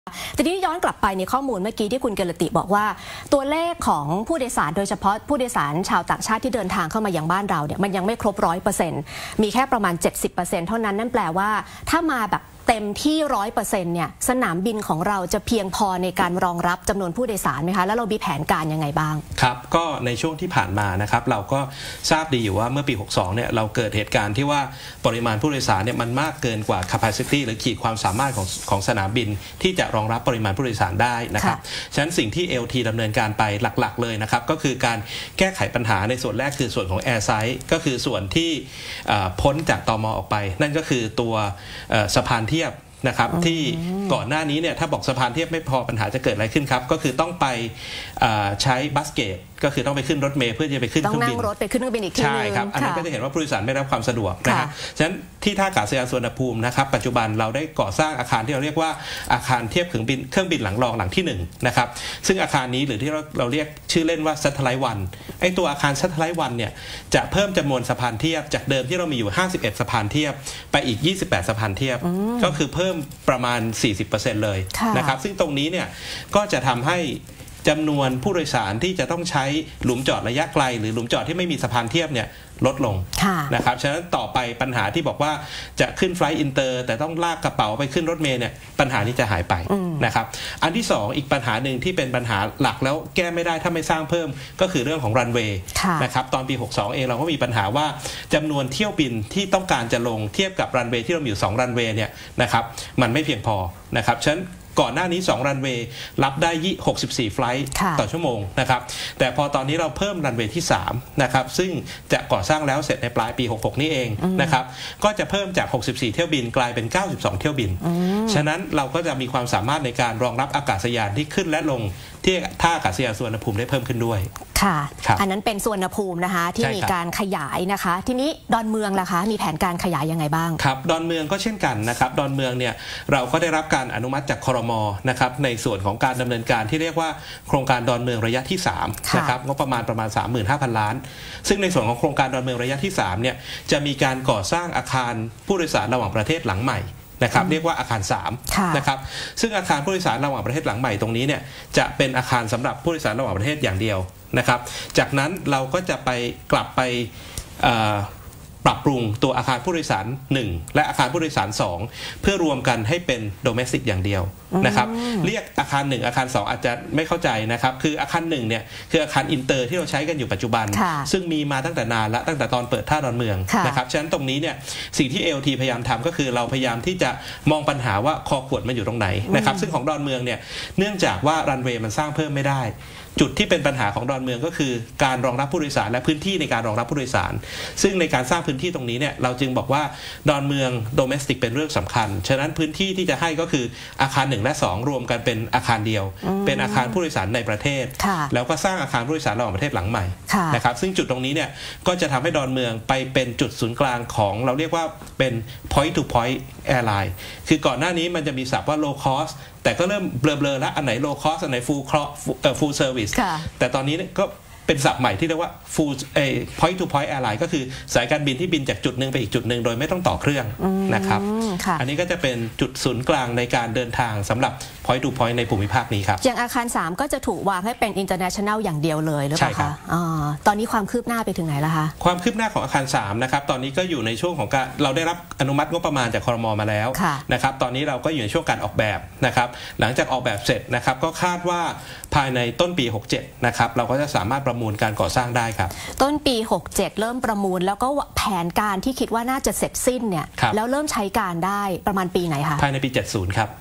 ทีนี้ย้อนกลับไปในข้อมูลเมื่อกี้ที่คุณเกลติบอกว่าตัวเลขของผู้โดยสารโดยเฉพาะผู้โดยสารชาวต่างชาติที่เดินทางเข้ามายังบ้านเราเนี่ยมันยังไม่ครบ 100%มีแค่ประมาณ 70% เท่านั้นนั่นแปลว่าถ้ามาแบบเต็มที่ 100% เนี่ยสนามบินของเราจะเพียงพอในการรองรับจำนวนผู้โดยสารไหมคะแล้วเรามีแผนการยังไงบ้างครับก็ในช่วงที่ผ่านมานะครับเราก็ทราบดีอยู่ว่าเมื่อปี 62 เนี่ยเราเกิดเหตุการณ์ที่ว่าปริมาณผู้โดยสารเนี่ยมันมากเกินกว่า capacity หรือขีดความสามารถของสนามบินที่จะรองรับปริมาณผู้โดยสารได้นะครับฉะนั้นสิ่งที่ LT ดำเนินการไปหลักๆเลยนะครับก็คือการแก้ไขปัญหาในส่วนแรกคือส่วนของ Air Side ก็คือส่วนที่พ้นจากตม.ออกไปนั่นก็คือตัวสะพานเทียบนะครับที่ก่อนหน้านี้เนี่ยถ้าบอกสะพานเทียบไม่พอปัญหาจะเกิดอะไรขึ้นครับก็คือต้องไปใช้บัสเกตก็คือต้องไปขึ้นรถเมล์เพื่อจะไปขึ้นเครื่องบินต้องนั่งรถไปขึ้นเครื่องบินอีกทีนึงใช่ครับอันนั้นก็จะเห็นว่าผู้โดยสารไม่ได้รับความสะดวกนะฮะฉะนั้นที่ท่าอากาศยานสุวรรณภูมินะครับปัจจุบันเราได้ก่อสร้างอาคารที่เราเรียกว่าอาคารเทียบเครื่องบินหลังรองหลังที่1นะครับซึ่งอาคารนี้หรือที่เราเรียกชื่อเล่นว่า Satellite 1ไอตัวอาคาร Satellite 1เนี่ยจะเพิ่มจำนวนสะพานเทียบจากเดิมที่เรามีอยู่51สะพานเทียบไปอีก28สะพานเทียบก็คือเพิ่มประมาณ 40% เลยนะครับซึ่งตรงนี้เนี่ยก็จะทำให้จำนวนผู้โดยสารที่จะต้องใช้หลุมจอดระยะไกลหรือหลุมจอดที่ไม่มีสะพานเทียบเนี่ยลดลงนะครับฉะนั้นต่อไปปัญหาที่บอกว่าจะขึ้นไฟล์อินเตอร์แต่ต้องลากกระเป๋าไปขึ้นรถเมล์เนี่ยปัญหานี้จะหายไปนะครับอันที่2อีกปัญหาหนึ่งที่เป็นปัญหาหลักแล้วแก้ไม่ได้ถ้าไม่สร้างเพิ่มก็คือเรื่องของรันเวย์นะครับตอนปี 62 เองเราก็มีปัญหาว่าจำนวนเที่ยวบินที่ต้องการจะลงเทียบกับรันเวย์ที่เรามีอยู่2รันเวย์เนี่ยนะครับมันไม่เพียงพอนะครับฉะนั้นก่อนหน้านี้2รันเวย์รับได้64ไฟลท์ต่อชั่วโมงนะครับแต่พอตอนนี้เราเพิ่มรันเวย์ที่3นะครับซึ่งจะก่อสร้างแล้วเสร็จในปลายปี66นี้เองนะครับก็จะเพิ่มจาก64เที่ยวบินกลายเป็น92เที่ยวบินฉะนั้นเราก็จะมีความสามารถในการรองรับอากาศยานที่ขึ้นและลงที่ท่าอากาศยานสุวรรณภูมิได้เพิ่มขึ้นด้วยค่ะอันนั้นเป็นสุวรรณภูมินะคะที่มีการขยายนะคะทีนี้ดอนเมืองล่ะคะมีแผนการขยายยังไงบ้างครับดอนเมืองก็เช่นกันนะครับดอนเมืองเนี่ยเราก็ได้รับการอนุมัติจากครม.นะครับในส่วนของการดำเนินการที่เรียกว่าโครงการดอนเมืองระยะที่3นะครับงบประมาณ 35,000 ล้านซึ่งในส่วนของโครงการดอนเมืองระยะที่3เนี่ยจะมีการก่อสร้างอาคารผู้โดยสารระหว่างประเทศหลังใหม่นะครับเรียกว่าอาคาร3นะครับซึ่งอาคารผู้โดยสารระหว่างประเทศหลังใหม่ตรงนี้เนี่ยจะเป็นอาคารสำหรับผู้โดยสารระหว่างประเทศอย่างเดียวนะครับจากนั้นเราก็จะไปกลับไปปรับปรุงตัวอาคารผู้โดยสาร1และอาคารผู้โดยสาร2เพื่อรวมกันให้เป็นโดเมสติกอย่างเดียวนะครับเรียกอาคาร1อาคาร2อาจจะไม่เข้าใจนะครับคืออาคาร1เนี่ยคืออาคารอินเตอร์ที่เราใช้กันอยู่ปัจจุบันซึ่งมีมาตั้งแต่นานและตั้งแต่ตอนเปิดท่าดอนเมืองนะครับฉะนั้นตรงนี้เนี่ยสิ่งที่ LT พยายามทำก็คือเราพยายามที่จะมองปัญหาว่าคอขวดมันอยู่ตรงไหนนะครับซึ่งของดอนเมืองเนี่ยเนื่องจากว่ารันเวย์มันสร้างเพิ่มไม่ได้จุดที่เป็นปัญหาของดอนเมืองก็คือการรองรับผู้โดยสารและพื้นที่ในการรองรับผู้โดยสารซึ่งในการสร้างพื้นที่ตรงนี้เนี่ยเราจึงบอกว่าดอนเมืองโดเมสติกเป็นเรื่องสำคัญฉะนั้นพื้นที่ที่จะให้ก็คืออาคาร1และ2รวมกันเป็นอาคารเดียวเป็นอาคารผู้โดยสารในประเทศแล้วก็สร้างอาคารผู้โดยสารระหว่างประเทศหลังใหม่นะครับซึ่งจุดตรงนี้เนี่ยก็จะทำให้ดอนเมืองไปเป็นจุดศูนย์กลางของเราเรียกว่าเป็น point to point airline คือก่อนหน้านี้มันจะมีศัพท์ว่า low costแต่ก็เริ่มเบลอๆแล้วอันไหน low cost อันไหน full service แต่ตอนนี้ก็เป็นศัพท์ใหม่ที่เรียกว่า full point to point airline ก็คือสายการบินที่บินจากจุดหนึ่งไปอีกจุดหนึ่งโดยไม่ต้องต่อเครื่องนะครับอันนี้ก็จะเป็นจุดศูนย์กลางในการเดินทางสำหรับ point to point ในภูมิภาคนี้ครับอย่างอาคาร3ก็จะถูกวางให้เป็น international อย่างเดียวเลยหรือเปล่าคะตอนนี้ความคืบหน้าไปถึงไหนแล้วคะความคืบหน้าของอาคาร3นะครับตอนนี้ก็อยู่ในช่วงของการเราได้รับอนุมัติงบประมาณจากครม.มาแล้วนะครับตอนนี้เราก็อยู่ในช่วงการออกแบบนะครับหลังจากออกแบบเสร็จนะครับก็คาดว่าภายในต้นปี67นะครับเราก็จะสามารถประมูลการก่อสร้างได้ครับต้นปี67เริ่มประมูลแล้วก็แผนการที่คิดว่าน่าจะเสร็จสิ้นเนี่ยแล้วเริ่มใช้การได้ประมาณปีไหนคะภายในปี70ครับ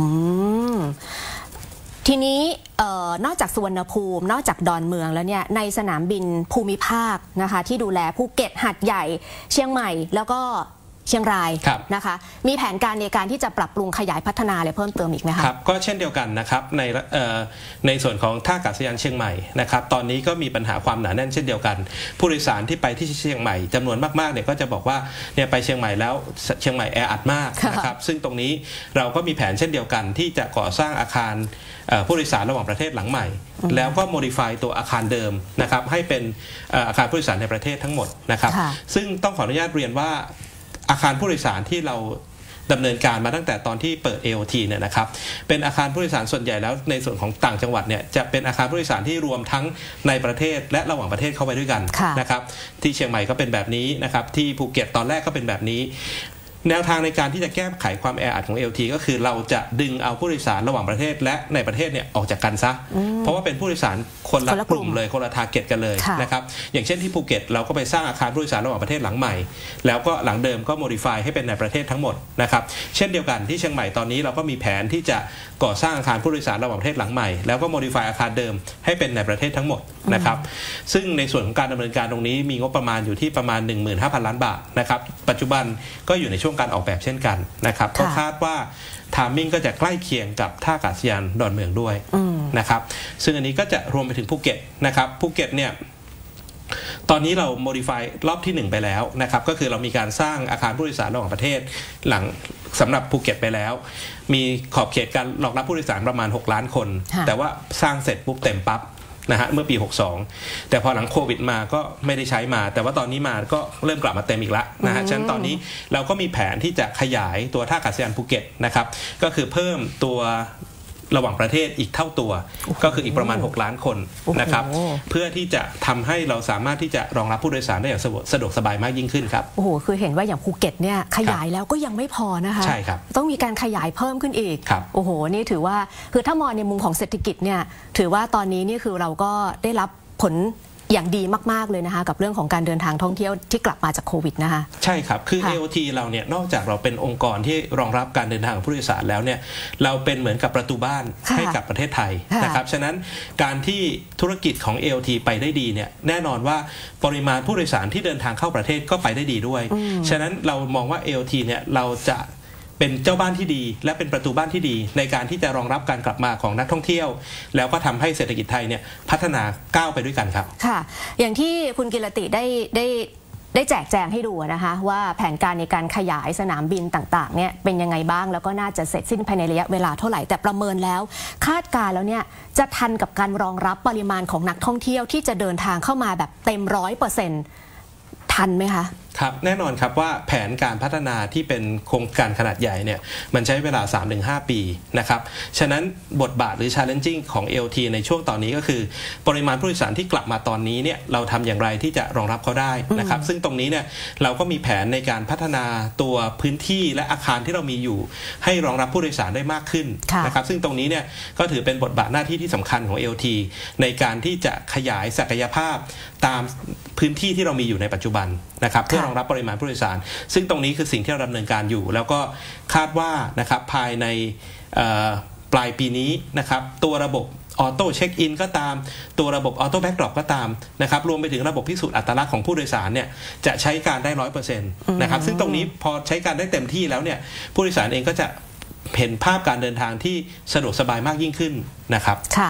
ทีนี้นอกจากสุวรรณภูมินอกจากดอนเมืองแล้วเนี่ยในสนามบินภูมิภาคนะคะที่ดูแลภูเก็ตหัดใหญ่เชียงใหม่แล้วก็เชียงรายนะคะมีแผนการในการที่จะปรับปรุงขยายพัฒนาอะไรเพิ่มเติมอีกไหมคะครับก็เช่นเดียวกันนะครับในส่วนของท่าอากาศยานเชียงใหม่นะครับตอนนี้ก็มีปัญหาความหนาแน่นเช่นเดียวกันผู้โดยสารที่ไปที่เชียงใหม่จำนวนมากๆเนี่ยก็จะบอกว่าเนี่ยไปเชียงใหม่แล้วเชียงใหม่แออัดมากนะครับซึ่งตรงนี้เราก็มีแผนเช่นเดียวกันที่จะก่อสร้างอาคารผู้โดยสารระหว่างประเทศหลังใหม่แล้วก็โมดิฟายตัวอาคารเดิมนะครับให้เป็นอาคารผู้โดยสารในประเทศทั้งหมดนะครับซึ่งต้องขออนุญาตเรียนว่าอาคารผู้โดยสารที่เราดำเนินการมาตั้งแต่ตอนที่เปิด AOT เนี่ยนะครับเป็นอาคารผู้โดยสารส่วนใหญ่แล้วในส่วนของต่างจังหวัดเนี่ยจะเป็นอาคารผู้โดยสารที่รวมทั้งในประเทศและระหว่างประเทศเข้าไปด้วยกันนะครับที่เชียงใหม่ก็เป็นแบบนี้นะครับที่ภูเก็ตตอนแรกก็เป็นแบบนี้แนวทางในการที่จะแก้ไขความแออัดของ LT ก็คือเราจะดึงเอาผู้โดยสารระหว่างประเทศและในประเทศเนี่ยออกจากกันซะเพราะว่าเป็นผู้โดยสารคนละกลุ่มเลยคนละทาร์เก็ตกันเลยนะครับอย่างเช่นที่ภูเก็ตเราก็ไปสร้างอาคารผู้โดยสารระหว่างประเทศหลังใหม่แล้วก็หลังเดิมก็โมดิฟายให้เป็นในประเทศทั้งหมดนะครับเช่นเดียวกันที่เชียงใหม่ตอนนี้เราก็มีแผนที่จะก่อสร้างอาคารผู้โดยสารระหว่างประเทศหลังใหม่แล้วก็โมดิฟายอาคารเดิมให้เป็นในประเทศทั้งหมดนะครับซึ่งในส่วนของการดำเนินการตรงนี้มีงบประมาณอยู่ที่ประมาณ 15,000 ล้านบาทนะครับปัจจุบันก็อยู่ในช่วงการออกแบบเช่นกันนะครับก็คาดว่าไทมิ่งก็จะใกล้เคียงกับท่าอากาศยานดอนเมืองด้วยนะครับซึ่งอันนี้ก็จะรวมไปถึงภูเก็ตนะครับภูเก็ตเนี่ยตอนนี้เราโมดิฟายรอบที่1ไปแล้วนะครับก็คือเรามีการสร้างอาคารผู้โดยสารระหว่างประเทศหลังสำหรับภูเก็ตไปแล้วมีขอบเขตการรองรับผู้โดยสารประมาณ6 ล้านคนแต่ว่าสร้างเสร็จปุ๊บเต็มปั๊บนะฮะเมื่อปี62แต่พอหลังโควิดมาก็ไม่ได้ใช้มาแต่ว่าตอนนี้มาก็เริ่มกลับมาเต็มอีกแล้วนะฮะฉะนั้นตอนนี้เราก็มีแผนที่จะขยายตัวท่าอากาศยานภูเก็ตนะครับก็คือเพิ่มตัวระหว่างประเทศอีกเท่าตัวก็คืออีกประมาณ6 ล้านคนนะครับเพื่อที่จะทำให้เราสามารถที่จะรองรับผู้โดยสารได้อย่างสะดวกสบายมากยิ่งขึ้นครับโอ้โหคือเห็นว่าอย่างภูเก็ตเนี่ยขยายแล้วก็ยังไม่พอนะคะใช่ครับต้องมีการขยายเพิ่มขึ้นอีกโอ้โหนี่ถือว่าคือถ้ามองในมุมของเศรษฐกิจเนี่ยถือว่าตอนนี้นี่คือเราก็ได้รับผลอย่างดีมากๆเลยนะคะกับเรื่องของการเดินทางท่องเที่ยวที่กลับมาจากโควิดนะคะใช่ครับคือ AOT เราเนี่ยนอกจากเราเป็นองค์กรที่รองรับการเดินทางของผู้โดยสารแล้วเนี่ยเราเป็นเหมือนกับประตูบ้านให้กับประเทศไทยนะครับฉะนั้นการที่ธุรกิจของ AOT ไปได้ดีเนี่ยแน่นอนว่าปริมาณผู้โดยสารที่เดินทางเข้าประเทศก็ไปได้ดีด้วยฉะนั้นเรามองว่า AOT เนี่ยเราจะเป็นเจ้าบ้านที่ดีและเป็นประตูบ้านที่ดีในการที่จะรองรับการกลับมาของนักท่องเที่ยวแล้วก็ทำให้เศรษฐกิจไทยเนี่ยพัฒนาก้าวไปด้วยกันครับค่ะอย่างที่คุณกิรติได้แจกแจงให้ดูนะคะว่าแผนการในการขยายสนามบินต่างๆเนี่ยเป็นยังไงบ้างแล้วก็น่าจะเสร็จสิ้นภายในระยะเวลาเท่าไหร่แต่ประเมินแล้วคาดการแล้วเนี่ยจะทันกับการรองรับปริมาณของนักท่องเที่ยวที่จะเดินทางเข้ามาแบบเต็ม100%ทันไหมคะครับแน่นอนครับว่าแผนการพัฒนาที่เป็นโครงการขนาดใหญ่เนี่ยมันใช้เวลา 3-5 ปีนะครับฉะนั้นบทบาทหรือ challenging ของ AOT ในช่วงตอนนี้ก็คือปริมาณผู้โดยสารที่กลับมาตอนนี้เนี่ยเราทำอย่างไรที่จะรองรับเขาได้นะครับซึ่งตรงนี้เนี่ยเราก็มีแผนในการพัฒนาตัวพื้นที่และอาคารที่เรามีอยู่ให้รองรับผู้โดยสารได้มากขึ้นนะครับซึ่งตรงนี้เนี่ยก็ถือเป็นบทบาทหน้าที่ที่สำคัญของ AOT ในการที่จะขยายศักยภาพตามพื้นที่ที่เรามีอยู่ในปัจจุบันนะครับเพื่อรองรับปริมาณผู้โดยสารซึ่งตรงนี้คือสิ่งที่เราดำเนินการอยู่แล้วก็คาดว่านะครับภายในปลายปีนี้นะครับตัวระบบออโต้เช็คอินก็ตามตัวระบบออโต้แบ็กดรอปก็ตามนะครับรวมไปถึงระบบพิสูจน์อัตลักษณ์ของผู้โดยสารเนี่ยจะใช้การได้ 100% นะครับซึ่งตรงนี้พอใช้การได้เต็มที่แล้วเนี่ยผู้โดยสารเองก็จะเห็นภาพการเดินทางที่สะดวกสบายมากยิ่งขึ้นนะครับ